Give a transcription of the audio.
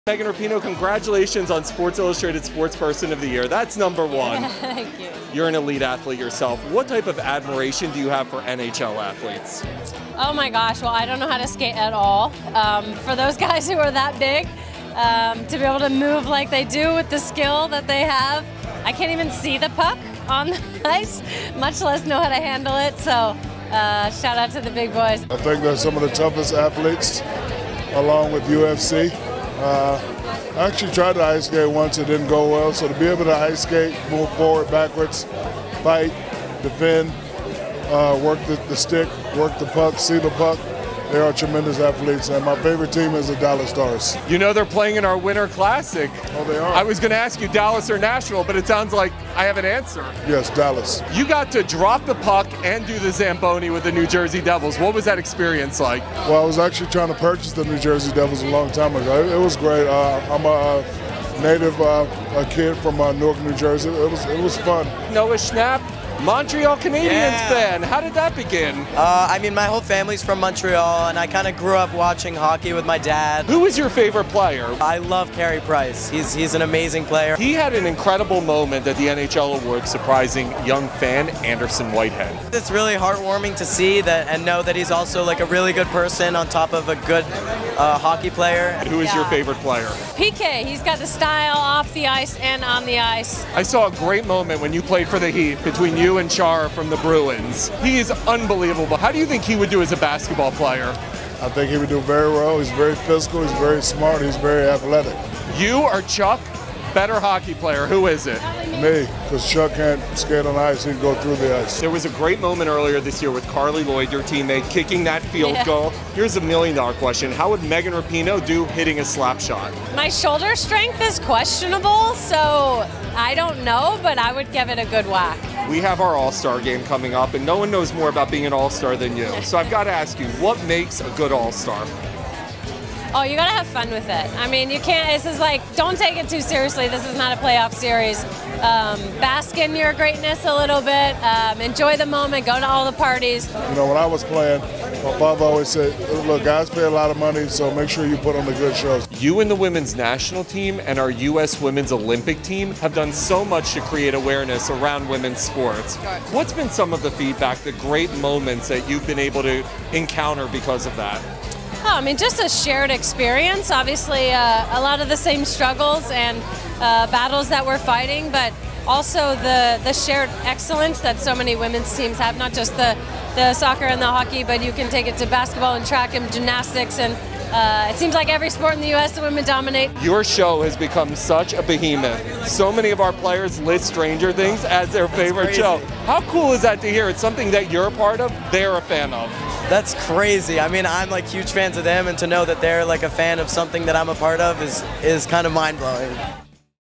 Megan Rapinoe, congratulations on Sports Illustrated Sportsperson of the Year. That's number one. Thank you. You're an elite athlete yourself. What type of admiration do you have for NHL athletes? Oh my gosh, well I don't know how to skate at all. For those guys who are that big, to be able to move like they do with the skill that they have, I can't even see the puck on the ice, much less know how to handle it, so shout out to the big boys. I think they're some of the toughest athletes along with UFC. I actually tried to ice skate once, it didn't go well, so to be able to ice skate, move forward, backwards, fight, defend, work the stick, work the puck, see the puck, they are tremendous athletes, and my favorite team is the Dallas Stars. You know they're playing in our Winter Classic. Oh, they are? I was going to ask you Dallas or Nashville, but it sounds like I have an answer. Yes, Dallas. You got to drop the puck and do the Zamboni with the New Jersey Devils. What was that experience like? Well, I was actually trying to purchase the New Jersey Devils a long time ago. It was great. I'm a native a kid from Newark, New Jersey. It was fun. Noah Schnapp, Montreal Canadiens fan. How did that begin? I mean, my whole family's from Montreal, and I kind of grew up watching hockey with my dad. Who was your favorite player? I love Carey Price. He's an amazing player. He had an incredible moment at the NHL Awards, surprising young fan Anderson Whitehead. It's really heartwarming to see that and know that he's also like a really good person on top of a good hockey player. Who is your favorite player? PK, he's got the style off the ice and on the ice. I saw a great moment when you played for the Heat between you and Char from the Bruins. He is unbelievable. How do you think he would do as a basketball player? I think he would do very well. He's very physical, he's very smart, he's very athletic. You or Chuck, better hockey player? Who is it? Me, because Chuck can't skate on ice, he can go through the ice. There was a great moment earlier this year with Carly Lloyd, your teammate, kicking that field goal. Here's $1 million question. How would Megan Rapinoe do hitting a slap shot? My shoulder strength is questionable, so I don't know, but I would give it a good whack. We have our All-Star game coming up, and no one knows more about being an All-Star than you. So I've got to ask you, what makes a good All-Star? Oh, you gotta have fun with it. I mean, you can't, this is like, don't take it too seriously. This is not a playoff series. Bask in your greatness a little bit, enjoy the moment, go to all the parties. You know, when I was playing, my father always said, look, guys pay a lot of money, so make sure you put on the good shows. You and the women's national team and our U.S. women's Olympic team have done so much to create awareness around women's sports. What's been some of the feedback, the great moments that you've been able to encounter because of that? Oh, I mean, just a shared experience. Obviously, a lot of the same struggles and battles that we're fighting, but also the shared excellence that so many women's teams have, not just the soccer and the hockey, but you can take it to basketball and track and gymnastics, and it seems like every sport in the U.S. the women dominate. Your show has become such a behemoth. So many of our players list Stranger Things as their favorite show. How cool is that to hear? It's something that you're a part of, they're a fan of. That's crazy. I mean, I'm like huge fans of them, and to know that they're like a fan of something that I'm a part of is kind of mind-blowing.